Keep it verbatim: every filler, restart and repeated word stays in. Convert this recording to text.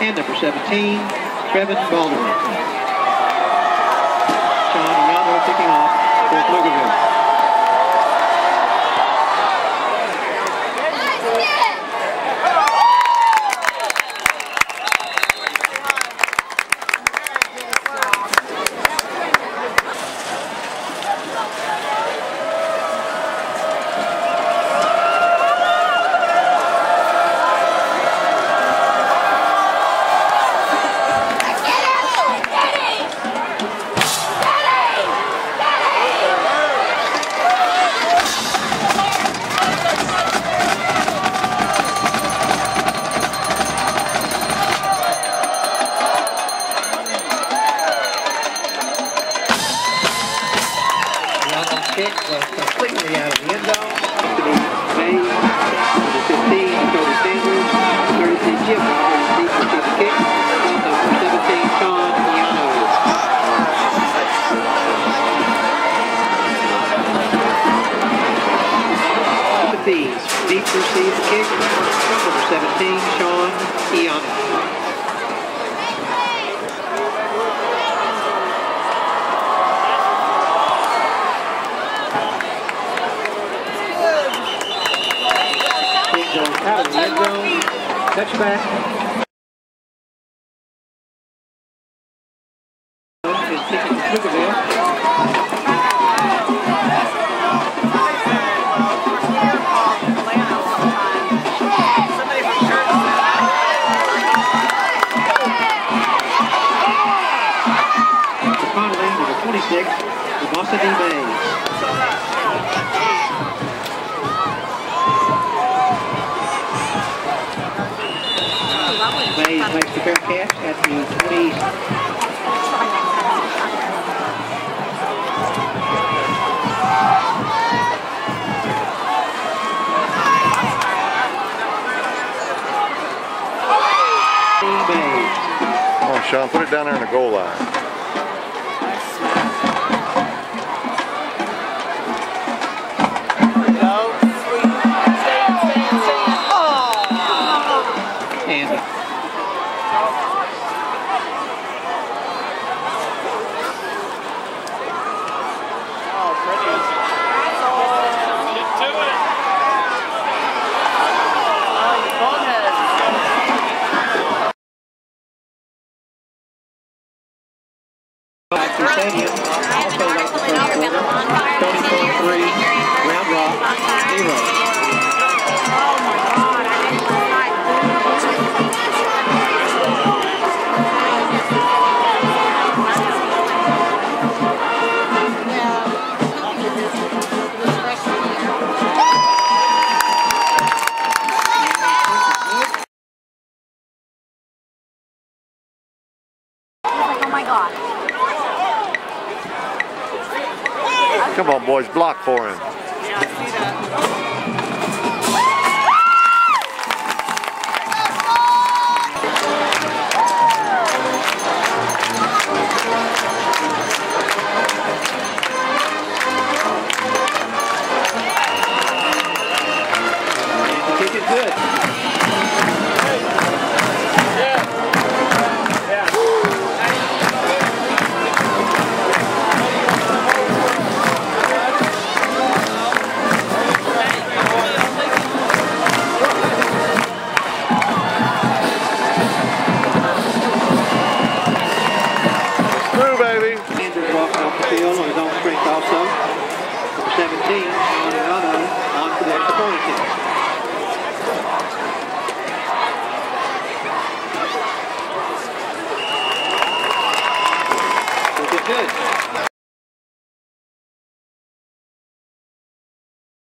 and number seventeen, Trevin Baldwin. Sean Ianno kicking off for Pflugerville. Kick was completely out of the end zone. May, number fifteen, Cody Sanders, thirty-three, Chip, deep receive the kick. Number seventeen, Sean Ianno. Timothy's deep receive the kick. Number seventeen, Sean Ianno. Out of the end zone, touchback. Is taken to Pflugerville. Connally, number twenty-six, the Boston D-Mays. Mays makes the fair catch at the twenty. Come on, Sean, put it down there in the goal line. Stadium, also like the first quarter, twenty-four three, Round Rock, zero. Oh my God. Come on, boys, block for him. Yeah, I see that. The kick is good. On his own strength also. Number seventeen, on Ianno, on for the extra point attempt.